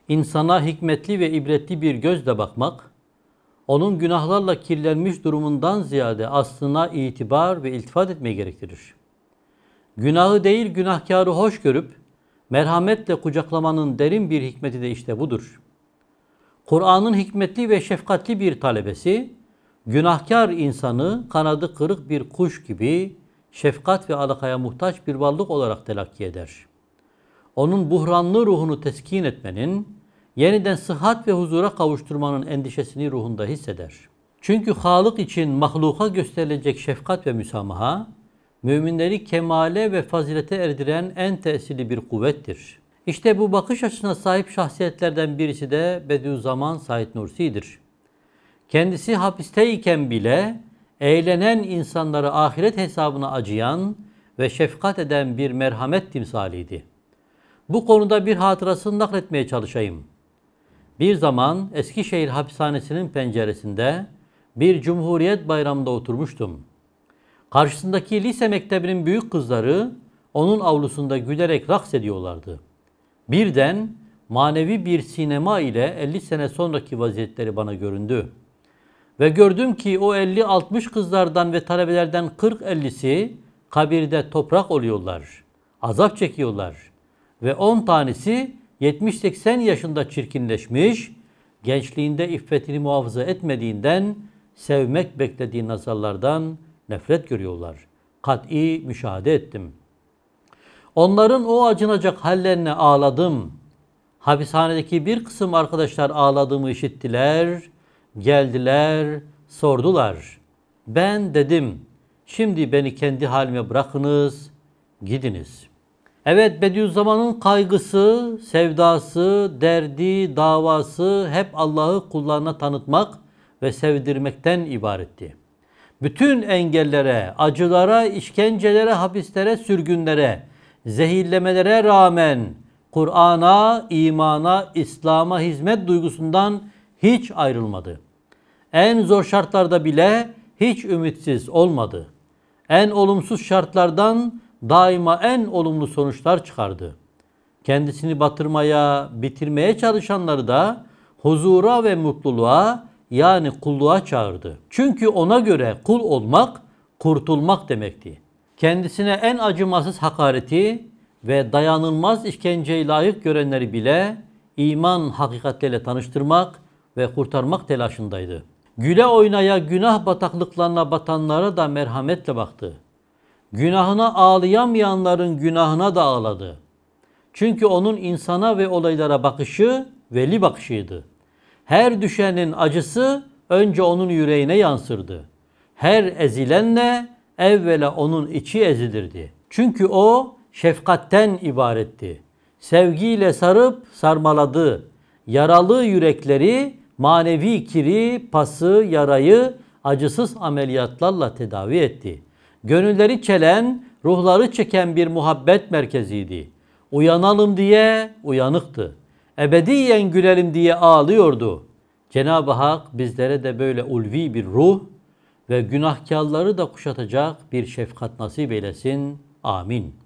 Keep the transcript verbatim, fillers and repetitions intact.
İnsana hikmetli ve ibretli bir gözle bakmak, onun günahlarla kirlenmiş durumundan ziyade aslına itibar ve iltifat etmeyi gerektirir. Günahı değil günahkarı hoş görüp merhametle kucaklamanın derin bir hikmeti de işte budur. Kur'an'ın hikmetli ve şefkatli bir talebesi, günahkar insanı kanadı kırık bir kuş gibi şefkat ve alakaya muhtaç bir varlık olarak telakki eder. Onun buhranlı ruhunu teskin etmenin, yeniden sıhhat ve huzura kavuşturmanın endişesini ruhunda hisseder. Çünkü Halık için mahluka gösterilecek şefkat ve müsamaha, müminleri kemale ve fazilete erdiren en tesirli bir kuvvettir. İşte bu bakış açısına sahip şahsiyetlerden birisi de Bediüzzaman Said Nursi'dir. Kendisi hapisteyken bile eğlenen insanlara ahiret hesabına acıyan ve şefkat eden bir merhamet timsaliydi. Bu konuda bir hatırasını nakletmeye çalışayım. Bir zaman Eskişehir hapishanesinin penceresinde bir Cumhuriyet Bayramı'nda oturmuştum. Karşısındaki lise mektebinin büyük kızları onun avlusunda gülerek raks ediyorlardı. Birden manevi bir sinema ile elli sene sonraki vaziyetleri bana göründü. Ve gördüm ki o elli altmış kızlardan ve talebelerden kırk ellisi kabirde toprak oluyorlar, azap çekiyorlar. Ve on tanesi yetmiş seksen yaşında çirkinleşmiş, gençliğinde iffetini muhafaza etmediğinden sevmek beklediği nazarlardan nefret görüyorlar. Kat'i müşahede ettim. Onların o acınacak hallerine ağladım. Hapishanedeki bir kısım arkadaşlar ağladığımı işittiler, geldiler, sordular. Ben dedim, şimdi beni kendi halime bırakınız, gidiniz. Evet, Bediüzzaman'ın kaygısı, sevdası, derdi, davası hep Allah'ı kullarına tanıtmak ve sevdirmekten ibaretti. Bütün engellere, acılara, işkencelere, hapislere, sürgünlere, zehirlemelere rağmen Kur'an'a, imana, İslam'a hizmet duygusundan hiç ayrılmadı. En zor şartlarda bile hiç ümitsiz olmadı. En olumsuz şartlardan daima en olumlu sonuçlar çıkardı. Kendisini batırmaya, bitirmeye çalışanları da huzura ve mutluluğa, yani kulluğa çağırdı. Çünkü ona göre kul olmak, kurtulmak demekti. Kendisine en acımasız hakareti ve dayanılmaz işkenceyi layık görenleri bile iman hakikatleriyle tanıştırmak ve kurtarmak telaşındaydı. Güle oynaya günah bataklıklarına batanlara da merhametle baktı. Günahına ağlayamayanların günahına da ağladı. Çünkü onun insana ve olaylara bakışı veli bakışıydı. Her düşenin acısı önce onun yüreğine yansırdı. Her ezilenle evvela onun içi ezilirdi. Çünkü o şefkatten ibaretti. Sevgiyle sarıp sarmaladı. Yaralı yürekleri, manevi kiri, pası, yarayı acısız ameliyatlarla tedavi etti. Gönülleri çelen, ruhları çeken bir muhabbet merkeziydi. Uyanalım diye uyanıktı. Ebediyen gülelim diye ağlıyordu. Cenab-ı Hak bizlere de böyle ulvi bir ruh ve günahkarları da kuşatacak bir şefkat nasip eylesin. Amin.